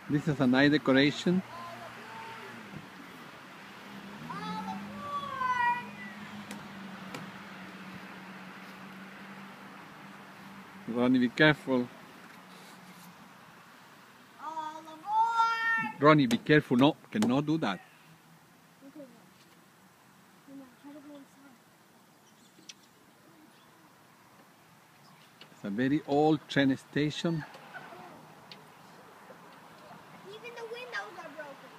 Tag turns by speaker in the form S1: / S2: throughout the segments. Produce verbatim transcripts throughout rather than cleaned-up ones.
S1: This is a nice decoration. Ronnie, be careful.
S2: All aboard!
S1: Ronnie, be careful. No, cannot do that.
S2: Okay, no. Try to go inside.
S1: It's a very old train station.
S2: Even the windows are broken.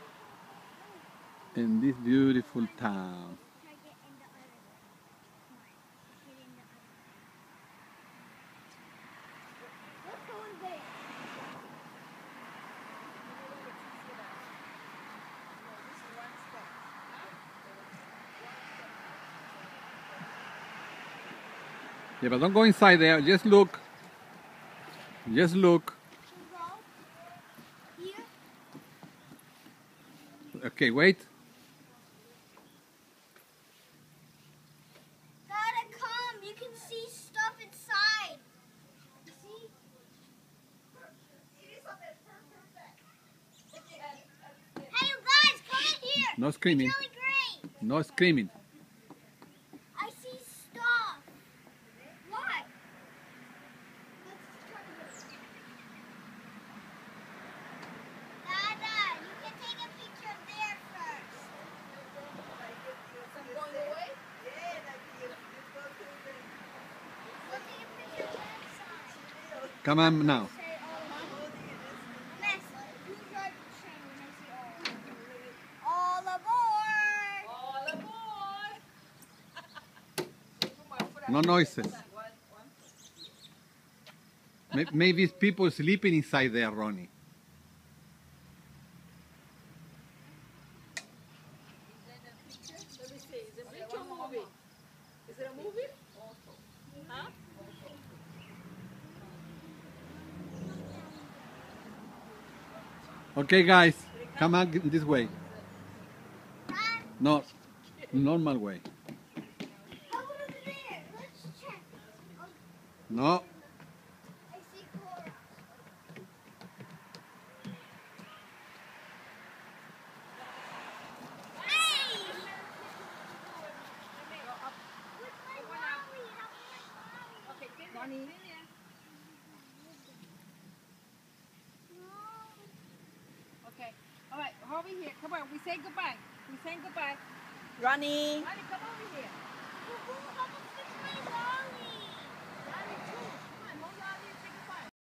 S1: In this beautiful town.
S2: Try to get in the other way. Come on. Get in the other way. What's going there?
S1: Yeah, but don't go inside there. Just look. Just look.
S2: Go here.
S1: Okay, wait.
S2: Gotta come. You can see stuff inside. See? Hey, you guys, come in here.
S1: No screaming.
S2: It's really great.
S1: No screaming.
S2: I see stuff. What? Let's try this. Dada, you can take a picture there first. I'm going away? We'll take a picture of that side.
S1: Come on now.
S2: Say all. Miss, you drive the train when I say all. All aboard!
S3: All aboard!
S1: No noises. May- Maybe it's people sleeping inside there, Ronnie.
S3: Let me see. Is it a picture or movie? Is it a movie? Huh?
S1: Okay, guys. Come on this way.
S2: Dad,
S1: No, normal way.
S2: how about over there? Let's check. Oh,
S1: No.
S2: I see Cora. Hey! With my Molly, help me with Molly.
S3: Okay, get Ronnie.
S2: No.
S3: Okay. All right, over here. Come on. We say goodbye. We say goodbye. Ronnie. Ronnie, come over here.
S2: Boo-boo, help